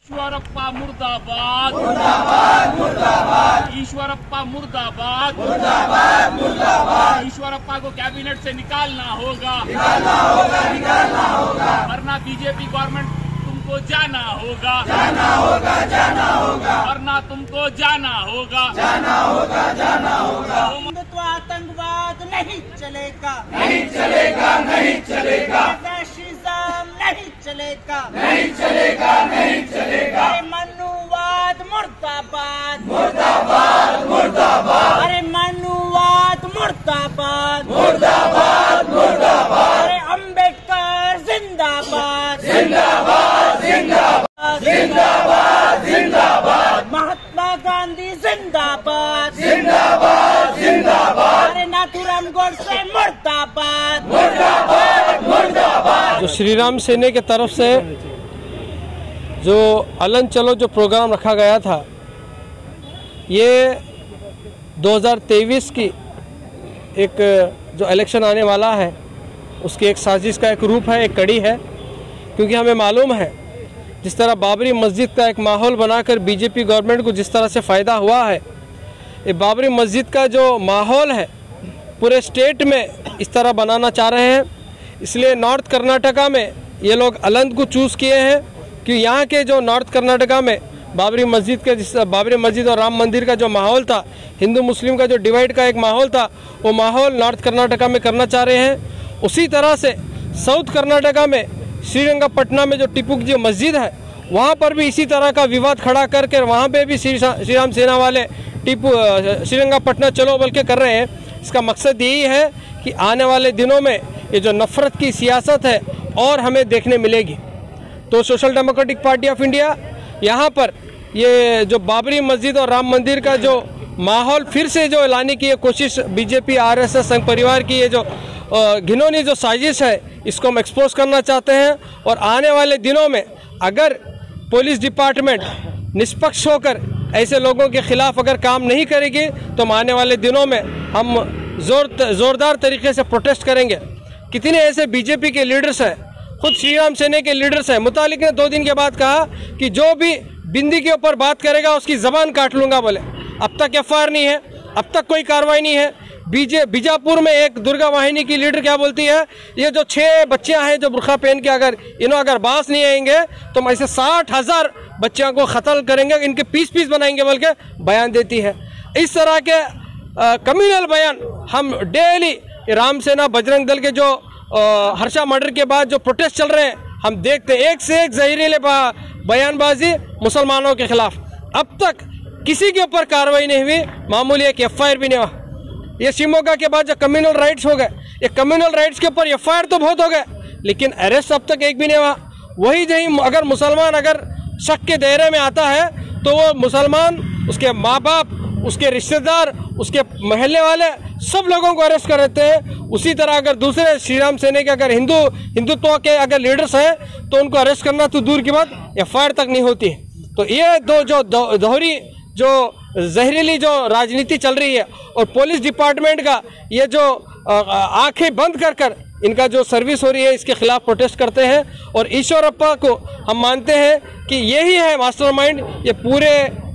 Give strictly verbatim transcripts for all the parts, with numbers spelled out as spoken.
ईश्वरप्पा मुर्दाबाद मुर्दाबाद मुर्दाबाद ईश्वरप्पा मुर्दाबाद मुर्दाबाद मुर्दाबाद ईश्वरप्पा को कैबिनेट से निकालना होगा निकालना होगा निकालना होगा वरना बीजेपी गवर्नमेंट तुमको जाना होगा जाना होगा जाना होगा वरना तुमको जाना होगा जाना होगा जाना होगा आतंकवाद नहीं चलेगा नहीं चलेगा नहीं चलेगा नहीं चलेगा नहीं चलेगा नहीं चलेगा अरे मनुवाद मुर्दाबाद मुर्दाबाद मुर्दाबाद अरे मनुवाद मुर्दाबाद मुर्दाबाद मुर्दाबाद अरे अम्बेडकर जिंदाबाद जिंदाबाद जिंदाबाद जिंदाबाद जिंदाबाद महात्मा गांधी जिंदाबाद जिंदाबाद जिंदाबाद अरे नाथूराम गोडसे मुर्दाबाद मुर्दाबाद मुर्दाबाद। जो श्री राम सेना के तरफ से जो अलन चलो जो प्रोग्राम रखा गया था, ये दो हज़ार तेईस की एक जो इलेक्शन आने वाला है उसकी एक साजिश का एक रूप है, एक कड़ी है। क्योंकि हमें मालूम है जिस तरह बाबरी मस्जिद का एक माहौल बनाकर बीजेपी गवर्नमेंट को जिस तरह से फ़ायदा हुआ है, ये बाबरी मस्जिद का जो माहौल है पूरे स्टेट में इस तरह बनाना चाह रहे हैं। इसलिए नॉर्थ कर्नाटका में ये लोग अलंद को चूज़ किए हैं कि यहाँ के जो नॉर्थ कर्नाटका में बाबरी मस्जिद के जिस बाबरी मस्जिद और राम मंदिर का जो माहौल था, हिंदू मुस्लिम का जो डिवाइड का एक माहौल था, वो माहौल नॉर्थ कर्नाटका में करना चाह रहे हैं। उसी तरह से साउथ कर्नाटका में श्रीरंगपट्टनम में जो टिपू की जो मस्जिद है, वहाँ पर भी इसी तरह का विवाद खड़ा करके वहाँ पे भी श्री श्री राम सेना वाले टिपू श्रीरंगपट्टनम चलो बोल के कर रहे हैं। इसका मकसद यही है कि आने वाले दिनों में ये जो नफ़रत की सियासत है और हमें देखने मिलेगी। तो social democratic party of India यहाँ पर ये जो बाबरी मस्जिद और राम मंदिर का जो माहौल फिर से जो लाने की ये कोशिश बीजेपी आरएसएस संघ परिवार की ये जो घिनौनी जो साजिश है, इसको हम एक्सपोज करना चाहते हैं। और आने वाले दिनों में अगर पुलिस डिपार्टमेंट निष्पक्ष होकर ऐसे लोगों के खिलाफ अगर काम नहीं करेगी तो हम आने वाले दिनों में हम जोर ज़ोरदार तरीके से प्रोटेस्ट करेंगे। कितने ऐसे बीजेपी के लीडर्स हैं, खुद श्री राम सेना के लीडर्स हैं, मुतालिक ने दो दिन के बाद कहा कि जो भी बिंदी के ऊपर बात करेगा उसकी ज़बान काट लूँगा बोले। अब तक एफ आई आर नहीं है, अब तक कोई कार्रवाई नहीं है। बीजे बीजापुर में एक दुर्गा वाहिनी की लीडर क्या बोलती है, ये जो छः बच्चियां हैं जो बुरखा पहन के अगर इन्हों अगर बास नहीं आएंगे तो हम ऐसे साठ हज़ार बच्चियों को कत्ल करेंगे, इनके पीस पीस बनाएंगे बोल के बयान देती है। इस तरह के कम्युनल बयान हम डेली राम सेना बजरंग दल के जो आ, हर्षा मर्डर के बाद जो प्रोटेस्ट चल रहे हैं हम देखते हैं, एक से एक जहरीले बयानबाजी मुसलमानों के खिलाफ। अब तक किसी के ऊपर कार्रवाई नहीं हुई, मामूली एक एफ आई आर भी नहीं हुआ। ये शिमोगा के बाद जो कम्युनल राइट्स हो गए, ये कम्युनल राइट्स के ऊपर एफ आई आर तो बहुत हो गए लेकिन अरेस्ट अब तक एक भी नहीं हुआ। वही जहीं अगर मुसलमान अगर शक के दायरे में आता है तो वो मुसलमान, उसके माँ बाप, उसके रिश्तेदार, उसके मोहल्ले वाले सब लोगों को अरेस्ट कर देते हैं। उसी तरह अगर दूसरे श्री राम सेना के अगर हिंदू हिंदुत्व के अगर लीडर्स हैं तो उनको अरेस्ट करना तो दूर की बात, एफ आई आर तक नहीं होती है। तो ये दो जो दोहरी जो जहरीली जो राजनीति चल रही है और पुलिस डिपार्टमेंट का ये जो आंखें बंद कर कर इनका जो सर्विस हो रही है, इसके खिलाफ प्रोटेस्ट करते हैं। और ईश्वरप्पा को हम मानते हैं कि यही है मास्टरमाइंड ये पूरे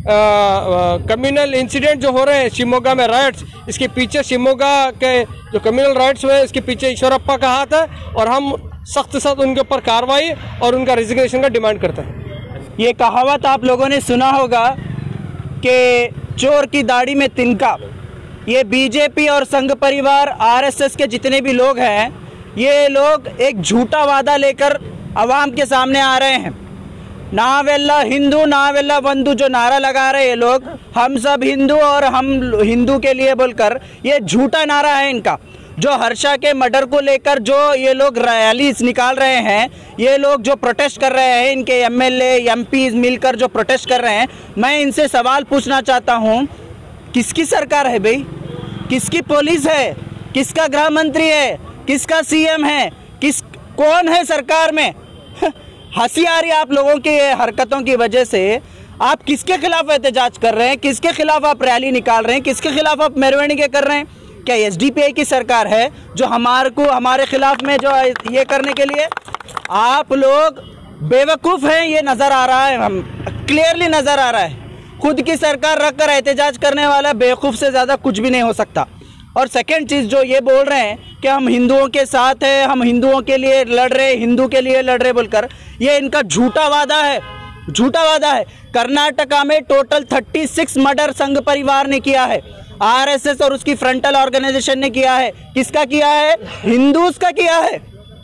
कम्युनल इंसिडेंट जो हो रहे हैं, शिमोगा में राइट्स, इसके पीछे शिमोगा के जो कम्युनल राइट्स हुए इसके पीछे ईश्वरप्पा का हाथ है और हम सख्त सख्त उनके ऊपर कार्रवाई और उनका रिजिग्नेशन का डिमांड करते हैं। ये कहावत आप लोगों ने सुना होगा कि चोर की दाढ़ी में तिनका। ये बीजेपी और संघ परिवार आरएसएस के जितने भी लोग हैं, ये लोग एक झूठा वादा लेकर आवाम के सामने आ रहे हैं। नावेल्ला हिंदू नावेल्ला बंधु जो नारा लगा रहे हैं लोग, हम सब हिंदू और हम हिंदू के लिए बोलकर, ये झूठा नारा है इनका। जो हर्षा के मर्डर को लेकर जो ये लोग रैलीज निकाल रहे हैं, ये लोग जो प्रोटेस्ट कर रहे हैं, इनके एमएलए एमपी मिलकर जो प्रोटेस्ट कर रहे हैं, मैं इनसे सवाल पूछना चाहता हूँ, किसकी सरकार है भाई? किसकी पुलिस है? किसका गृह मंत्री है? किसका सीएम है? किस कौन है सरकार में? हंसी आ रही है आप लोगों की हरकतों की वजह से। आप किसके खिलाफ एहतजाज कर रहे हैं? किसके खिलाफ आप रैली निकाल रहे हैं? किसके खिलाफ आप मेरवणिकें कर रहे हैं? क्या एसडीपीआई की सरकार है जो हमारे को हमारे खिलाफ में जो ये करने के लिए? आप लोग बेवकूफ़ हैं ये नज़र आ रहा है, हम क्लियरली नज़र आ रहा है। खुद की सरकार रख कर एहतजाज करने वाला बेवकूफ़ से ज़्यादा कुछ भी नहीं हो सकता। और सेकंड चीज़ जो ये बोल रहे हैं कि हम हिंदुओं के साथ हैं, हम हिंदुओं के लिए लड़ रहे, हिंदू के लिए लड़ रहे बोलकर, ये इनका झूठा वादा है, झूठा वादा है। कर्नाटका में टोटल छत्तीस मर्डर संघ परिवार ने किया है, आरएसएस और उसकी फ्रंटल ऑर्गेनाइजेशन ने किया है। किसका किया है? हिंदूज का किया है।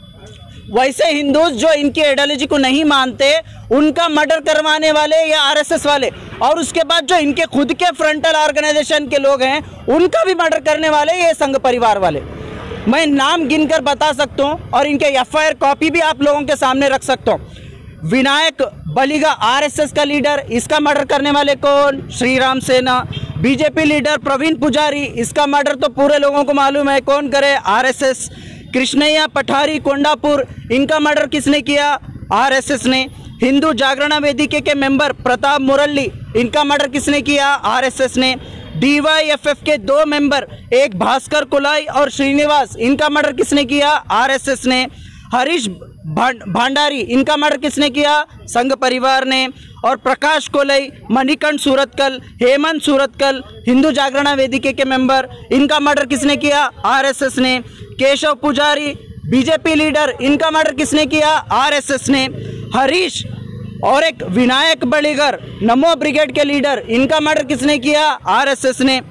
वैसे हिंदूज जो इनकी आइडियोलॉजी को नहीं मानते उनका मर्डर करवाने वाले ये आरएसएस वाले, और उसके बाद जो इनके खुद के फ्रंटल ऑर्गेनाइजेशन के लोग हैं उनका भी मर्डर करने वाले ये संघ परिवार वाले। मैं नाम गिनकर बता सकता हूँ और इनके एफआईआर कॉपी भी आप लोगों के सामने रख सकता हूँ। विनायक बलिगा आरएसएस का लीडर, इसका मर्डर करने वाले कौन? श्री राम सेना। बीजेपी लीडर प्रवीण पुजारी, इसका मर्डर तो पूरे लोगों को मालूम है, कौन करे? आरएसएस। कृष्णैया पठारी कोंडापुर, इनका मर्डर किसने किया? आरएसएस ने। हिंदू जागरण वेदिके के मेंबर प्रताप मुरली, इनका मर्डर किसने किया? आरएसएस ने। डीवाईएफएफ के दो मेंबर, एक भास्कर कोलाई और श्रीनिवास, इनका मर्डर किसने किया? आरएसएस ने। हरीश भंडारी, इनका मर्डर किसने किया? संघ परिवार ने। और प्रकाश कोलई, मणिकंठ सूरतकल, हेमंत सूरतकल, हिंदू जागरण वेदिके के मेंबर, इनका मर्डर किसने किया? आरएसएस ने। केशव पुजारी बीजेपी लीडर, इनका मर्डर किसने किया? आरएसएस ने। हरीश और एक विनायक बलिगर नमो ब्रिगेड के लीडर, इनका मर्डर किसने किया? आरएसएस ने।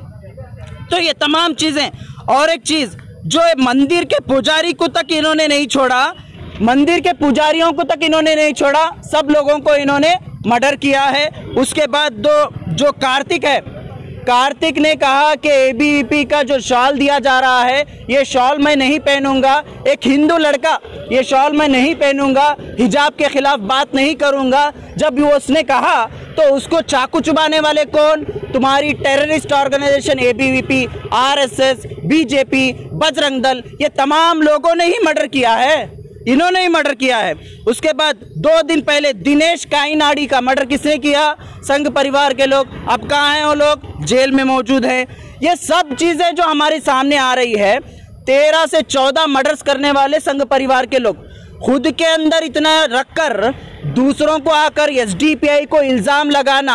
तो ये तमाम चीज़ें, और एक चीज़ जो मंदिर के पुजारी को तक इन्होंने नहीं छोड़ा, मंदिर के पुजारियों को तक इन्होंने नहीं छोड़ा, सब लोगों को इन्होंने मर्डर किया है। उसके बाद दो जो कार्तिक है, कार्तिक ने कहा कि एबीवीपी का जो शॉल दिया जा रहा है ये शॉल मैं नहीं पहनूंगा, एक हिंदू लड़का ये शॉल मैं नहीं पहनूंगा, हिजाब के खिलाफ बात नहीं करूंगा। जब वो उसने कहा तो उसको चाकू चुबाने वाले कौन? तुम्हारी terrorist organisation ABVP, RSS, BJP, Bajrang Dal, ये तमाम लोगों ने ही मर्डर किया है, इन्होंने ही मर्डर किया है। उसके बाद दो दिन पहले दिनेश काइनाडी का मर्डर किसने किया? संघ परिवार के लोग। अब कहाँ हैं वो लोग? जेल में मौजूद हैं। ये सब चीज़ें जो हमारे सामने आ रही है, तेरह से चौदह मर्डर्स करने वाले संघ परिवार के लोग, खुद के अंदर इतना रखकर दूसरों को आकर एसडीपीआई को इल्ज़ाम लगाना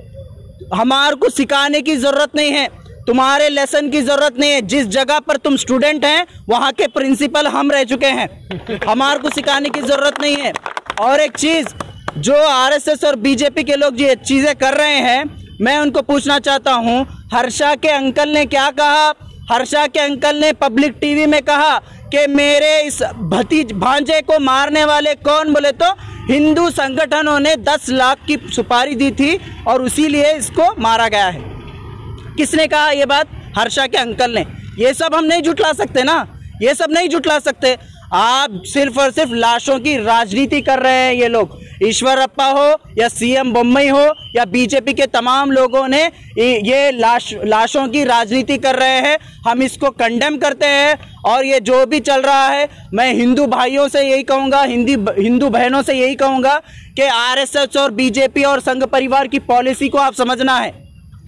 हमारे को सिखाने की ज़रूरत नहीं है, तुम्हारे लेसन की ज़रूरत नहीं है। जिस जगह पर तुम स्टूडेंट हैं वहाँ के प्रिंसिपल हम रह चुके हैं, हमारे को सिखाने की ज़रूरत नहीं है। और एक चीज़, जो आरएसएस और बीजेपी के लोग ये चीज़ें कर रहे हैं, मैं उनको पूछना चाहता हूँ, हर्षा के अंकल ने क्या कहा? हर्षा के अंकल ने पब्लिक टीवी में कहा कि मेरे इस भतीज भांजे को मारने वाले कौन? बोले तो हिंदू संगठनों ने दस लाख की सुपारी दी थी और इसीलिए इसको मारा गया है। किसने कहा ये बात? हर्षा के अंकल ने। ये सब हम नहीं जुटला सकते ना, ये सब नहीं जुटला सकते। आप सिर्फ और सिर्फ लाशों की राजनीति कर रहे हैं ये लोग। ईश्वरप्पा हो या सीएम बम्मई हो या बीजेपी के तमाम लोगों ने ये लाश लाशों की राजनीति कर रहे हैं। हम इसको कंडेम करते हैं। और ये जो भी चल रहा है, मैं हिंदू भाइयों से यही कहूँगा, हिंदी हिंदू बहनों से यही कहूँगा कि आरएसएस और बीजेपी और संघ परिवार की पॉलिसी को आप समझना है।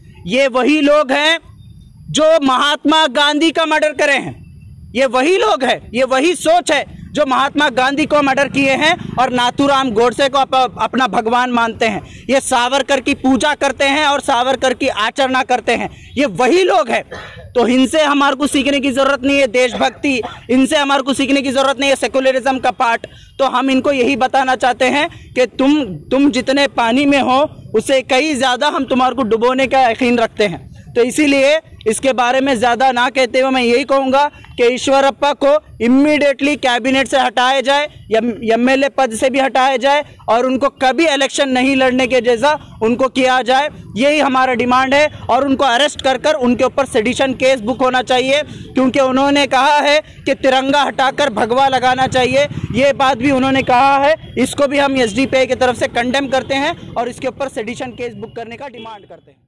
ये वही लोग हैं जो महात्मा गांधी का मर्डर करे हैं, ये वही लोग हैं, ये वही सोच है जो महात्मा गांधी को मर्डर किए हैं और नाथूराम गोडसे को अप, अपना भगवान मानते हैं। ये सावरकर की पूजा करते हैं और सावरकर की आचरणा करते हैं, ये वही लोग हैं। तो इनसे हमारे को सीखने की ज़रूरत नहीं है देशभक्ति, इनसे हमारे को सीखने की ज़रूरत नहीं है सेकुलरिज्म का पार्ट। तो हम इनको यही बताना चाहते हैं कि तुम तुम जितने पानी में हो उससे कई ज़्यादा हम तुम्हारे को डुबोने का यकीन रखते हैं। तो इसीलिए इसके बारे में ज़्यादा ना कहते हुए मैं यही कहूँगा कि ईश्वरप्पा को इम्मीडिएटली कैबिनेट से हटाया जाए, एमएलए पद से भी हटाया जाए और उनको कभी इलेक्शन नहीं लड़ने के जैसा उनको किया जाए, यही हमारा डिमांड है। और उनको अरेस्ट कर कर उनके ऊपर सेडिशन केस बुक होना चाहिए, क्योंकि उन्होंने कहा है कि तिरंगा हटाकर भगवा लगाना चाहिए, ये बात भी उन्होंने कहा है। इसको भी हम एसडीपीआई की तरफ से कंडेम करते हैं और इसके ऊपर सेडिशन केस बुक करने का डिमांड करते हैं।